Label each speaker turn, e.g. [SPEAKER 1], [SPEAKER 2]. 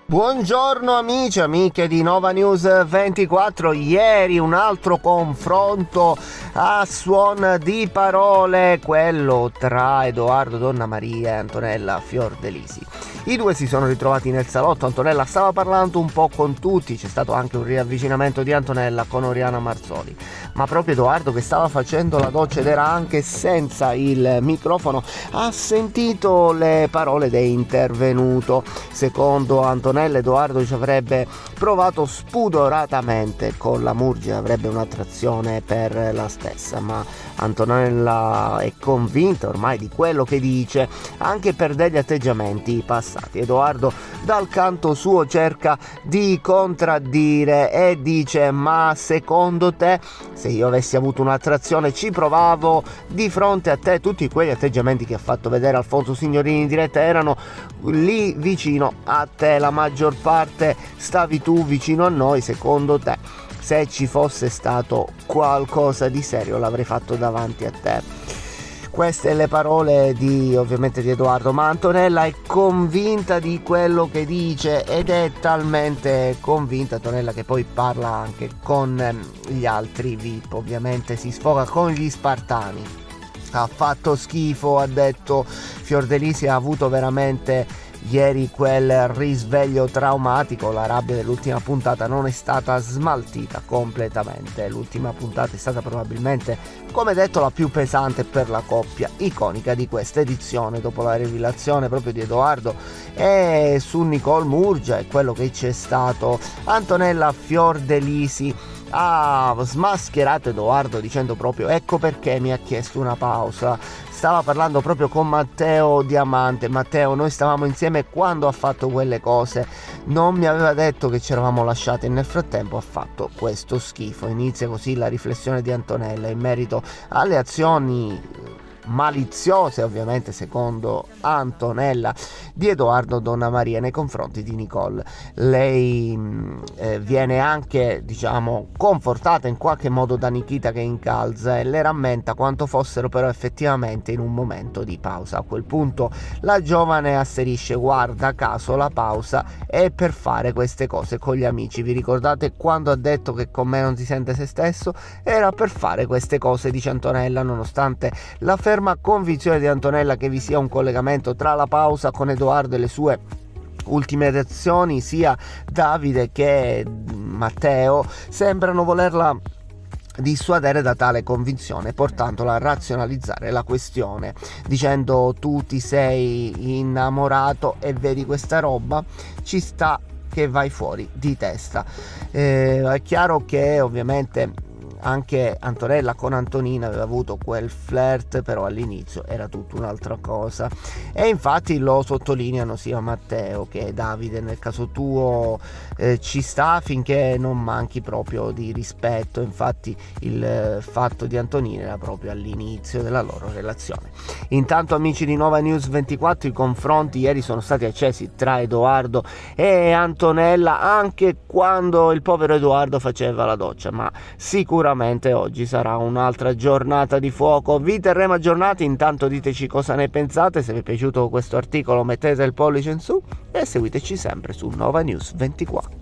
[SPEAKER 1] Buongiorno amici e amiche di Nova News 24. Ieri un altro confronto a suon di parole, quello tra Edoardo Donnamaria e Antonella Fiordelisi. I due si sono ritrovati nel salotto, Antonella stava parlando un po' con tutti, c'è stato anche un riavvicinamento di Antonella con Oriana Marzoli, ma proprio Edoardo, che stava facendo la doccia ed era anche senza il microfono, ha sentito le parole dell'intervenuto. Secondo Antonella, Edoardo ci avrebbe provato spudoratamente con la Murgia, avrebbe un'attrazione per la stessa, ma Antonella è convinta ormai di quello che dice, anche per degli atteggiamenti passati. Edoardo dal canto suo cerca di contraddire e dice: ma secondo te, se io avessi avuto un'attrazione ci provavo di fronte a te? Tutti quegli atteggiamenti che ha fatto vedere Alfonso Signorini in diretta erano lì vicino a te, la maggior parte stavi tu vicino a noi. Secondo te, se ci fosse stato qualcosa di serio l'avrei fatto davanti a te. Queste le parole ovviamente di Edoardo, ma Antonella è convinta di quello che dice ed è talmente convinta Antonella che poi parla anche con gli altri VIP, ovviamente si sfoga con gli spartani. Ha fatto schifo, ha detto Fiordelisi, ha avuto veramente ieri quel risveglio traumatico, la rabbia dell'ultima puntata non è stata smaltita completamente, l'ultima puntata è stata probabilmente, come detto, la più pesante per la coppia iconica di questa edizione, dopo la rivelazione proprio di Edoardo e su Nicole Murgia e quello che c'è stato. Antonella Fiordelisi ha smascherato Edoardo dicendo proprio: ecco perché mi ha chiesto una pausa. Stava parlando proprio con Matteo Diamante. Matteo, noi stavamo insieme quando ha fatto quelle cose, non mi aveva detto che ci eravamo lasciati e nel frattempo ha fatto questo schifo. Inizia così la riflessione di Antonella in merito alle azioni maliziose, ovviamente secondo Antonella, di Edoardo Donnamaria nei confronti di Nicole. Lei viene anche, diciamo, confortata in qualche modo da Nikita che incalza e le rammenta quanto fossero però effettivamente in un momento di pausa. A quel punto la giovane asserisce: guarda caso la pausa è per fare queste cose con gli amici. Vi ricordate quando ha detto che con me non si sente se stesso? Era per fare queste cose, dice Antonella, nonostante la ferma convinzione di Antonella che vi sia un collegamento tra la pausa con Edoardo e le sue ultime azioni. Sia Davide che Matteo sembrano volerla dissuadere da tale convinzione, portandola a razionalizzare la questione dicendo: tu ti sei innamorato e vedi questa roba, ci sta che vai fuori di testa. È chiaro che ovviamente anche Antonella con Antonina aveva avuto quel flirt, però all'inizio era tutta un'altra cosa e infatti lo sottolineano sia Matteo che Davide. Nel caso tuo ci sta finché non manchi proprio di rispetto. Infatti il fatto di Antonina era proprio all'inizio della loro relazione. Intanto, amici di Nova News 24, i confronti ieri sono stati accesi tra Edoardo e Antonella, anche quando il povero Edoardo faceva la doccia, ma sicuramente oggi sarà un'altra giornata di fuoco. Vi terremo aggiornati. Intanto diteci cosa ne pensate, se vi è piaciuto questo articolo mettete il pollice in su e seguiteci sempre su Nova News 24.